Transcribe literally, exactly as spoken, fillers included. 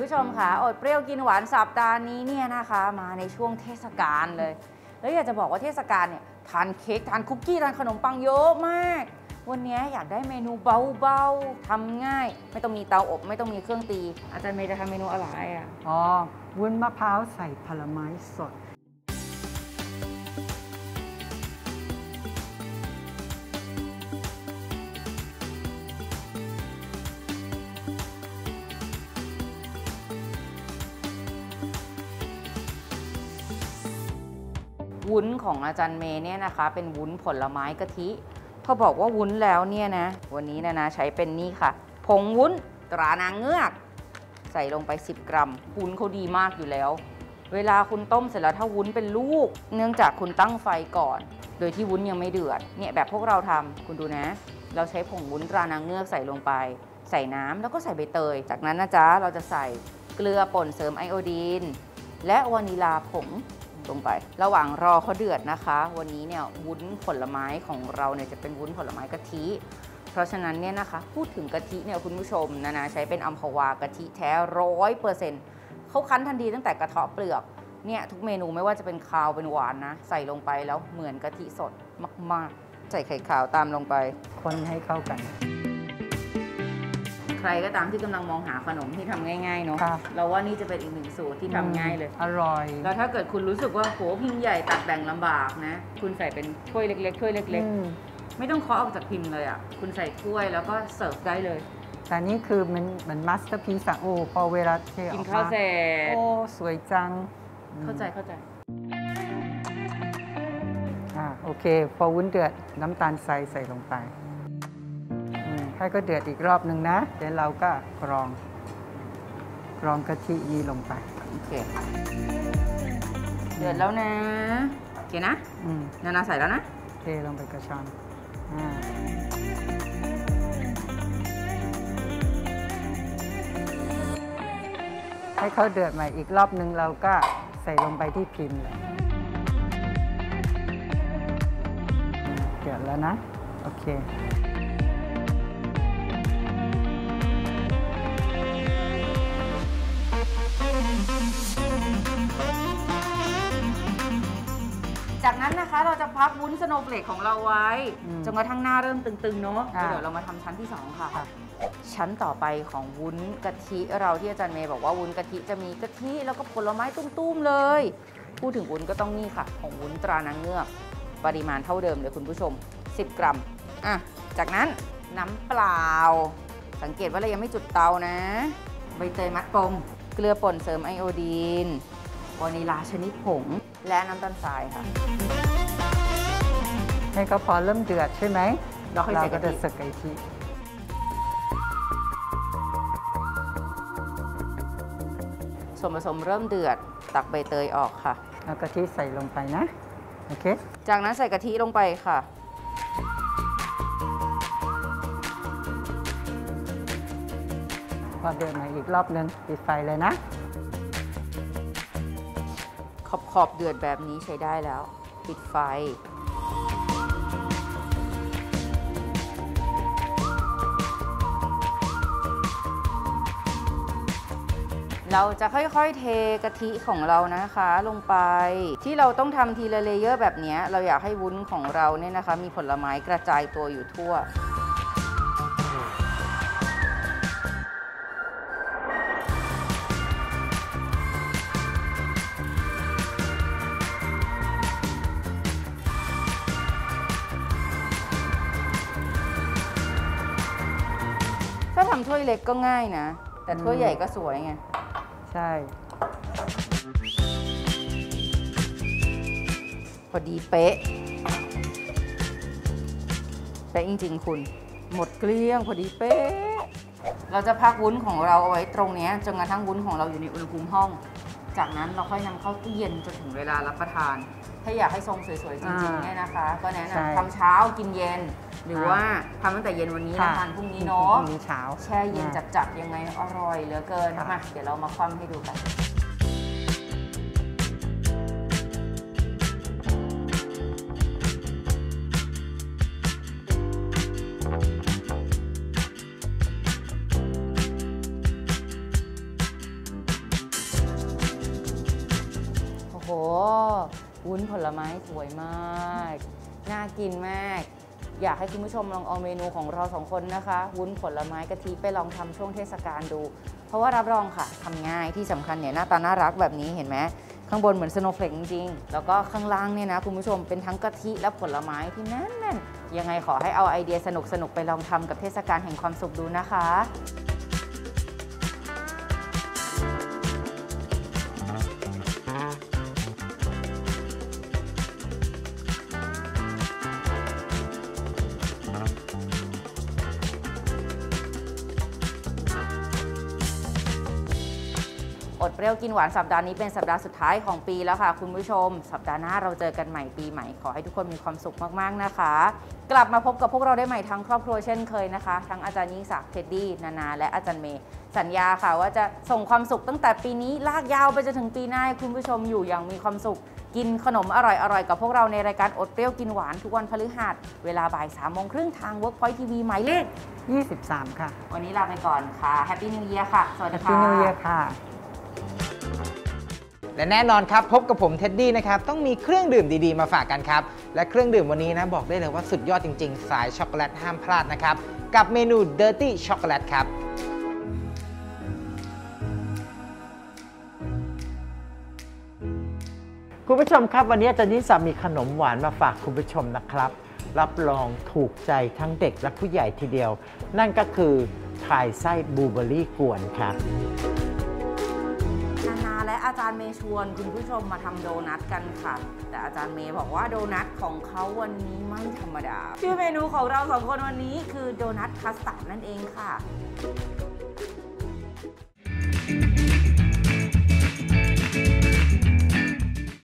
ผู้ชมค่ะอดเปรี้ยวกินหวานสัปดาห์นี้เนี่ยนะคะมาในช่วงเทศกาลเลยแล้วอยากจะบอกว่าเทศกาลเนี่ยทานเค้กทานคุกกี้ทานขนมปังเยอะมากวันนี้อยากได้เมนูเบาๆทำง่ายไม่ต้องมีเตาอบไม่ต้องมีเครื่องตีอาจารย์เมย์จะทำเมนูอะไรอ่ะอ๋อวุ้นมะพร้าวใส่ผลไม้สดวุ้นของอาจารย์เมย์เนี่ยนะคะเป็นวุ้นผลไม้กะทิพอบอกว่าวุ้นแล้วเนี่ยนะวันนี้นะนะใช้เป็นนี่ค่ะผงวุ้นตรานางเงือกใส่ลงไปสิบกรัมวุ้นเขาดีมากอยู่แล้วเวลาคุณต้มเสร็จแล้วถ้าวุ้นเป็นลูกเนื่องจากคุณตั้งไฟก่อนโดยที่วุ้นยังไม่เดือดเนี่ยแบบพวกเราทำคุณดูนะเราใช้ผงวุ้นตรานางเงือกใส่ลงไปใส่น้ำแล้วก็ใส่ใบเตยจากนั้นนะจ๊ะเราจะใส่เกลือป่นเสริมไอโอดีนและวานิลาผงลงไประหว่างรอเขาเดือดนะคะวันนี้เนี่ยวุ้นผลไม้ของเราเนี่ยจะเป็นวุ้นผลไม้กะทิเพราะฉะนั้นเนี่ยนะคะพูดถึงกะทิเนี่ยคุณผู้ชมนะนะใช้เป็นอัมพวากะทิแท้ร้อยเปอร์เซ็นต์เขาคั้นทันทีตั้งแต่กระเทาะเปลือกเนี่ยทุกเมนูไม่ว่าจะเป็นคาวเป็นหวานนะใส่ลงไปแล้วเหมือนกะทิสดมากๆใส่ไข่ขาวตามลงไปคนให้เข้ากันใครก็ตามที่กำลังมองหาขนมที่ทำง่ายๆเนาะเราว่านี่จะเป็นอีกหนึ่งสูตรที่ทำง่ายเลยอร่อยแล้วถ้าเกิดคุณรู้สึกว่าโหพิมพ์ใหญ่ตัดแบ่งลำบากนะคุณใส่เป็นถ้วยเล็กๆถ้วยเล็กๆไม่ต้องเคาะออกจากพิมพ์เลยอ่ะคุณใส่ถ้วยแล้วก็เสิร์ฟได้เลยแต่นี่คือมันมันมาสเตอร์พีซอะโอ้พอเวลาเทออกมากินข้าวเสร็จโอ้สวยจังเข้าใจเข้าใจอ่าโอเคพอวุ้นเดือดน้ำตาลทรายใส่ลงไปให้ก็เดือดอีกรอบหนึ่งนะเดี๋ยวเราก็กรองกรองกะทินี้ลงไปโอเคเดือดแล้วนะโอเคนะนานาใส่แล้วนะเทลงไปกระชอนให้เขาเดือดใหม่อีกรอบหนึ่งเราก็ใส่ลงไปที่พิมพ์เลยเดือดแล้วนะโอเคจากนั้นนะคะเราจะพักวุ้นสโนว์เฟลกของเราไว้จนกระทั่งหน้าเริ่มตึงๆเนาะเดี๋ยวเรามาทำชั้นที่สองค่ะชั้นต่อไปของวุ้นกะทิเราที่อาจารย์เมย์บอกว่าวุ้นกะทิจะมีกะทิแล้วก็ผลไม้ตุ้มๆเลยพูดถึงวุ้นก็ต้องนี่ค่ะของวุ้นตรานางเงือกปริมาณเท่าเดิมเลยคุณผู้ชมสิบกรัมอ่ะจากนั้นน้ำเปล่าสังเกตว่าเรายังไม่จุดเตานะใบเตยมัดปมเกลือป่นเสริมไอโอดีนวานิลาชนิดผงและน้ำตาลทรายค่ะให้เขาพอเริ่มเดือดใช่ไหมเราก็จะใส่กะทิส่วนผสมเริ่มเดือดตักใบเตยออกค่ะเอากะทิใส่ลงไปนะโอเคจากนั้นใส่กะทิลงไปค่ะพอเดือดมาอีกรอบนึงปิดไฟเลยนะขอบขอบเดือดแบบนี้ใช้ได้แล้วปิดไฟเราจะค่อยๆเทกะทิของเรานะคะลงไปที่เราต้องทำทีละเลเยอร์แบบนี้เราอยากให้วุ้นของเราเนี่ยนะคะมีผลไม้กระจายตัวอยู่ทั่วถ้าทำถ้วยเล็กก็ง่ายนะแต่ถ้วยใหญ่ก็สวยไงใช่พอดีเป๊ะเป๊ะจริงๆคุณหมดเกลี้ยงพอดีเป๊ะเราจะพักวุ้นของเราเอาไว้ตรงนี้จนกระทั่งวุ้นของเราอยู่ในอุณหภูมิห้องจากนั้นเราค่อยนำเข้าตู้เย็นจนถึงเวลารับประทานถ้าอยากให้ทรงสวยๆจริงๆเนี่ยนะคะก็แนะนำทำเช้ากินเย็นหรือว่าทำตั้งแต่เย็นวันนี้ทานพรุ่งนี้เนาะแช่เย็นจัดๆยังไงอร่อยเหลือเกินมาเดี๋ยวเรามาคว่ำให้ดูกันวุ้นผลไม้สวยมากน่ากินมากอยากให้คุณผู้ชมลองเอาเมนูของเราสองคนนะคะวุ้นผลไม้กะทิไปลองทำช่วงเทศกาลดูเพราะว่ารับรองค่ะทำง่ายที่สำคัญเนี่ยหน้าตาน่ารักแบบนี้เห็นไหมข้างบนเหมือนสโนว์เฟลกจริงๆแล้วก็ข้างล่างเนี่ยนะคุณผู้ชมเป็นทั้งกะทิและผลไม้ที่แน่นๆยังไงขอให้เอาไอเดียสนุกๆไปลองทำกับเทศกาลแห่งความสุขดูนะคะอดเปรี้ยวกินหวานสัปดาห์นี้เป็นสัปดาห์สุดท้ายของปีแล้วค่ะคุณผู้ชมสัปดาห์หน้าเราเจอกันใหม่ปีใหม่ขอให้ทุกคนมีความสุขมากๆนะคะกลับมาพบกับพวกเราได้ใหม่ทั้งครอบครัวเช่นเคยนะคะทั้งอาจารย์ยิ่งศักดิ์เท็ดดี้นานาและอาจารย์เมย์สัญญาค่ะว่าจะส่งความสุขตั้งแต่ปีนี้ลากยาวไปจนถึงปีหน้าให้คุณผู้ชมอยู่อย่างมีความสุขกินขนมอร่อยๆกับพวกเราในรายการอดเปรี้ยวกินหวานทุกวันพฤหัสเวลาบ่ายสามโมงครึ่งทาง Workpoint ที วี หมายเลขยี่สิบสามค่ะวันนี้ลาไปก่อนค่ะ Happy New Year ค่ะสวัสดีค่ะ Happy New Year ค่ะและแน่นอนครับพบกับผมเท็ดดี้นะครับต้องมีเครื่องดื่มดีๆมาฝากกันครับและเครื่องดื่มวันนี้นะบอกได้เลยว่าสุดยอดจริงๆสายช็อกโกแลตห้ามพลาดนะครับกับเมนู Dirty Chocolate ครับคุณผู้ชมครับวันนี้อาจารย์ยิ่งศักดิ์มีขนมหวานมาฝากคุณผู้ชมนะครับรับรองถูกใจทั้งเด็กและผู้ใหญ่ทีเดียวนั่นก็คือพายไส้บลูเบอร์รี่กวนครับนานาและอาจารย์เมย์ชวนคุณผู้ชมมาทำโดนัทกันค่ะแต่อาจารย์เมย์บอกว่าโดนัทของเขาวันนี้ไม่ธรรมดาชื่อเมนูของเราสองคนวันนี้คือโดนัทคัสตาร์ดนั่นเองค่ะ